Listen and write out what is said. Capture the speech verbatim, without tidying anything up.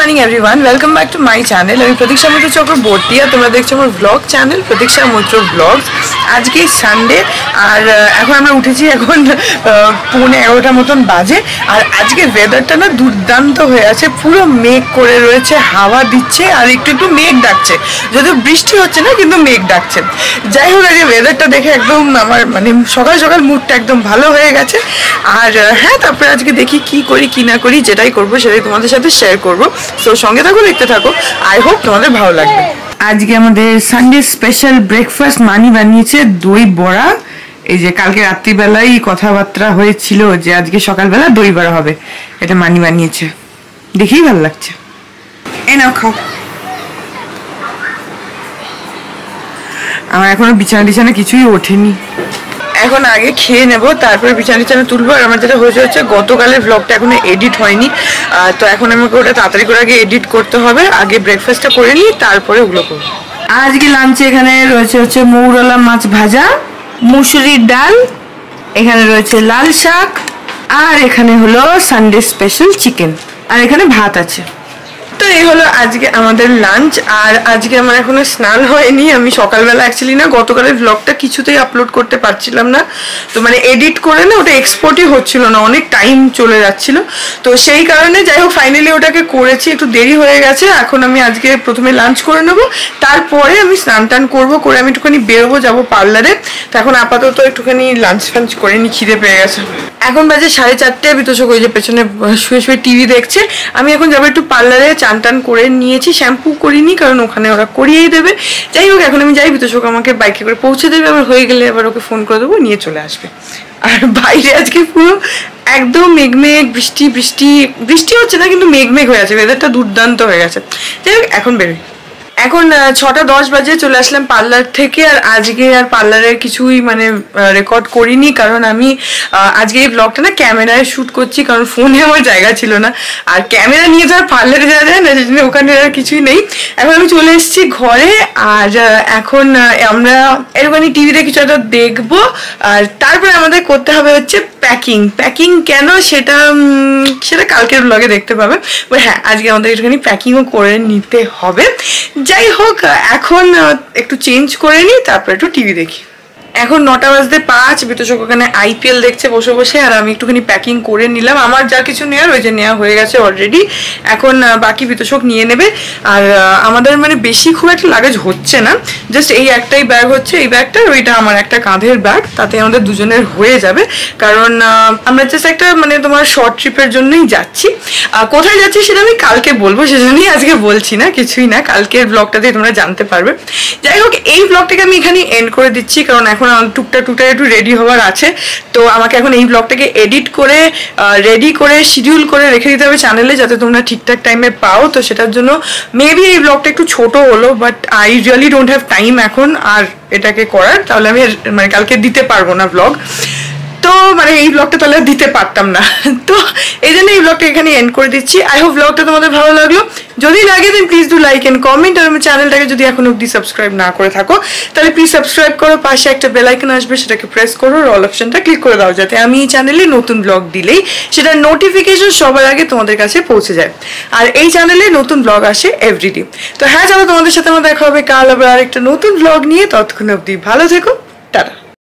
Morning everyone, welcome back to my channel. আমি প্রতীক্ষামৈত্র চক্রবর্তী আর তোমরা দেখছো আমার ব্লগ চ্যানেল প্রতীক্ষামৈত্র ব্লগস। আজকে সানডে আর এখন আমরা উঠেছি, এখন পৌনে এগারোটার মতন বাজে। আর আজকে ওয়েদারটা না দুর্দান্ত হয়ে আছে, পুরো মেঘ করে রয়েছে, হাওয়া দিচ্ছে আর একটু একটু মেঘ ডাকছে, যদিও বৃষ্টি হচ্ছে না কিন্তু মেঘ ডাকছে। যাই হোক, আজকে ওয়েদারটা দেখে একদম আমার মানে সকাল সকাল মুডটা একদম ভালো হয়ে গেছে। আর হ্যাঁ, তারপরে আজকে দেখি কি করি কি না করি, যেটাই করবো সেটাই তোমাদের সাথে শেয়ার করবো। তো সঙ্গে থাকো, দেখতে থাকো, আই হোপ তোমাদের ভালো লাগবে। আজকে আমাদের সানডে স্পেশাল ব্রেকফাস্ট মানি বানিয়েছে দই বড়া। এই যে কালকে রাত্রিবেলায় কথাবার্তা হয়েছিল যে আজকে সকালবেলা দই বড়া হবে, এটা মানি বানিয়েছে, দেখেই ভালো লাগছে। এই নাও খাও। আমার এখনো বিছানা টিছানা কিছুই ওঠেনি, এখন আগে খেয়ে নেবো, তারপরে বিছানা টিছানা তুলবো। আর আমার যেটা হয়েছে হচ্ছে গতকালের ব্লগটা এখনো এডিট হয়নি, তো এখন আমাকে ওটা তাড়াতাড়ি করে আগে এডিট করতে হবে। আগে ব্রেকফাস্টটা করে নিই, তারপরে ওগুলো করবো। আজকে লাঞ্চে এখানে রয়েছে হচ্ছে মৌরলা মাছ ভাজা, মুসুরির ডাল, এখানে রয়েছে লাল শাক, আর এখানে হলো সানডে স্পেশাল চিকেন, আর এখানে ভাত আছে। তো এই হলো আজকে আমাদের লাঞ্চ। আর আজকে আমার এখনো স্নান হয়নি, আমি সকালবেলা অ্যাকচুয়ালি না গতকালের ব্লগটা কিছুতেই আপলোড করতে পারছিলাম না, তো মানে এডিট করে না ওটা এক্সপোর্টই হচ্ছিল না, অনেক টাইম চলে যাচ্ছিল, তো সেই কারণে যাই হোক ফাইনালি ওটাকে করেছি, একটু দেরি হয়ে গেছে। এখন আমি আজকে প্রথমে লাঞ্চ করে নেবো, তারপরে আমি স্নান টান করবো, করে আমি একটুখানি বেরোবো, যাবো পার্লারে। তো এখন আপাতত একটুখানি লাঞ্চ ফাঞ্চ করে নি, খিদে পেয়ে গেছে। এখন বাজে সাড়ে চারটে, বিতোষক ওই যে পেছনে শুয়ে শুয়ে টিভি দেখছে। আমি এখন যাবো একটু পার্লারে, চান টান করে নিয়েছি, শ্যাম্পু করিনি কারণ ওখানে ওরা করিয়েই দেবে। যাই হোক এখন আমি যাই, বিতোষক আমাকে বাইকে করে পৌঁছে দেবে, আবার হয়ে গেলে আবার ওকে ফোন করে দেবো, নিয়ে চলে আসবে। আর বাইরে আজকে পুরো একদম মেঘমেঘ, বৃষ্টি বৃষ্টি বৃষ্টি হচ্ছে না কিন্তু মেঘমেঘ হয়ে আছে, ওয়েদারটা দুর্দান্ত হয়ে গেছে। যাই হোক এখন বেরোই। এখন ছটা দশ বাজে চলে আসলাম পার্লার থেকে। আর আজকে আর পার্লারের কিছুই মানে রেকর্ড করিনি, কারণ আমি আজকে এই ব্লগটা না ক্যামেরায় শ্যুট করছি, কারণ ফোনে আমার জায়গা ছিল না, আর ক্যামেরা নিয়ে যাওয়ার পার্লারে যাওয়া যায় না, সেই জন্য ওখানে আর কিছুই নেই। এখন আমি চলে এসেছি ঘরে, আর এখন আমরা এরকম টিভিতে কিছু একটা দেখবো, আর তারপরে আমাদের করতে হবে হচ্ছে প্যাকিং। প্যাকিং কেন সেটা সেটা কালকের ব্লগে দেখতে পাবে, বাট হ্যাঁ আজকে আমাদের একটুখানি প্যাকিংও করে নিতে হবে। যাই হোক এখন একটু চেঞ্জ করে নিই, তারপর একটু টিভি দেখি। এখন নটা বাজতে পাঁচ, বিতোষক ওখানে আইপিএল দেখছে বসে বসে, আর আমি একটুখানি প্যাকিং করে নিলাম। আমার যা কিছু নেওয়ার ওই যে নেওয়া হয়ে গেছে অলরেডি, এখন বাকি বিতোষক নিয়ে নেবে। আর আমাদের মানে বেশি খুব একটা লাগেজ হচ্ছে না, জাস্ট এই একটাই ব্যাগ হচ্ছে, এই ব্যাগটা ওইটা আমার একটা কাঁধের ব্যাগ, তাতে আমাদের দুজনের হয়ে যাবে। কারণ আমরা জাস্ট একটা মানে তোমার শর্ট ট্রিপের জন্যই যাচ্ছি। কোথায় যাচ্ছি সেটা আমি কালকে বলবো, সেজন্যই আজকে বলছি না, কিছুই না, কালকের ব্লগটাতে তোমরা জানতে পারবে। যাই হোক এই ব্লগটাকে আমি এখানে এন্ড করে দিচ্ছি, কারণ এখন টুকটাক টুকটাক একটু রেডি হওয়ার আছে, তো আমাকে এখন এই ব্লগটাকে এডিট করে রেডি করে শিডিউল করে রেখে দিতে হবে চ্যানেলে, যাতে তোমরা ঠিকঠাক টাইমে পাও। তো সেটার জন্য মেবি এই ব্লগটা একটু ছোট হলো, but I really don't have time এখন আর এটাকে করার, তাহলে আমি মানে কালকে দিতে পারবো না ব্লগ, তো মানে এই ব্লগটা তাহলে দিতে পারতাম না, তো এই জন্য এই ব্লগটা এখানে এন্ড করে দিচ্ছি। আই হোপ ব্লগটা তোমাদের ভালো লাগলো, যদি লাগে then please do like and comment. আর আমার চ্যানেলটাকে যদি এখন অবধি সাবস্ক্রাইব না করে থাকো তাহলে প্লিজ সাবস্ক্রাইব করো, পাশে একটা বেল আইকন আসবে সেটাকে প্রেস করো, অল অপশনটা ক্লিক করে দাও, যাতে আমি এই চ্যানেলে নতুন ব্লগ দিলেই সেটার নোটিফিকেশন সবার আগে তোমাদের কাছে পৌঁছে যায়। আর এই চ্যানেলে নতুন ব্লগ আসে এভরিডে। তো হ্যাঁ চলো, তোমাদের সাথে আমার দেখা হবে কাল আবার আরেকটা নতুন ব্লগ নিয়ে, ততক্ষণ অবধি ভালো থেকো, টাটা।